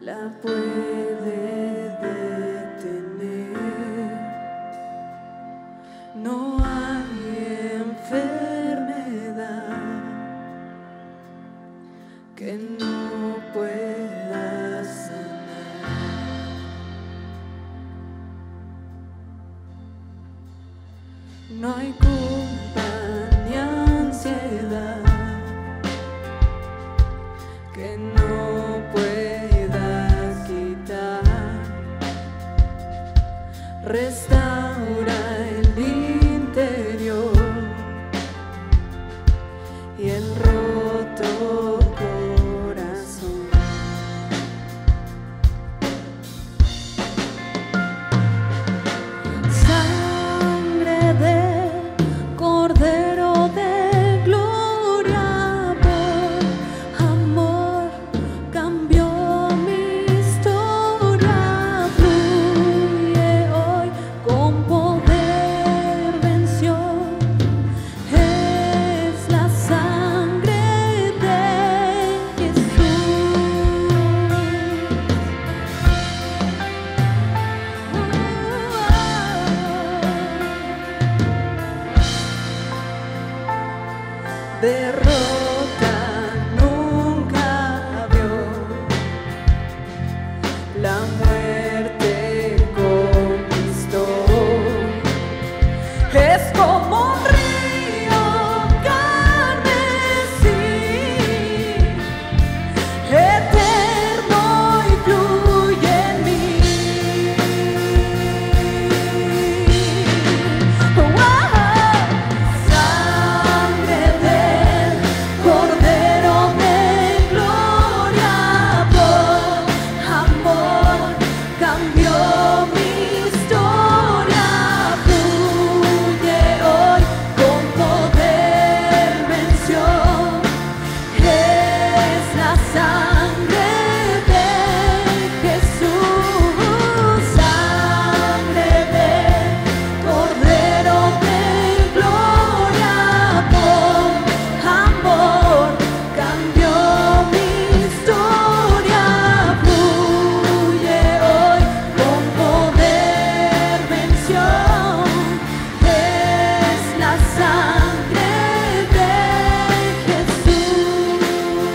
la puede detener. No hay enfermedad que no pueda sanar. No hay culpa ni ansiedad que no pueda quitar. Restaura el interior y el roto corazón. Sangre de Cordero de gloria, por amor cambió mi historia. Fluye hoy con poder, venció. Es la sangre de Jesús. Derrota nunca vio, la muerte conquistó. Es como un río carmesí, eterno y fluye en mí. Sangre del Cordero de gloria, por amor cambió mi historia. Fluye hoy con poder, venció. Es la sangre de Jesús. Sangre del Cordero de gloria, por amor cambió mi historia. Fluye hoy con poder, venció. Es la sangre de Jesús.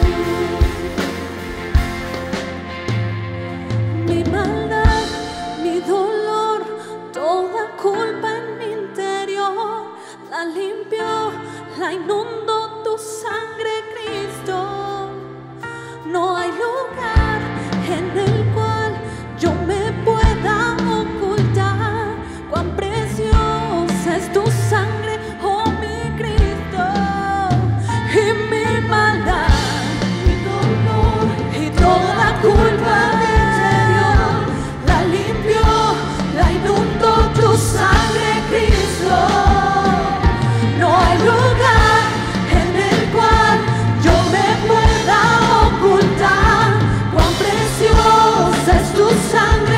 Mi maldad, mi dolor, toda culpa en mi interior, la limpió, la inundó tu sangre, Cristo. No hay lugar en el cual yo me pueda ocultar. Cuán preciosa es tu sangre, oh mi Cristo. Y mi maldad, mi dolor y toda culpa del interior, la limpió, la inundó tu sangre, Cristo. No hay lugar en el cual yo me pueda ocultar. Cuán preciosa es tu sangre.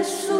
Jesús.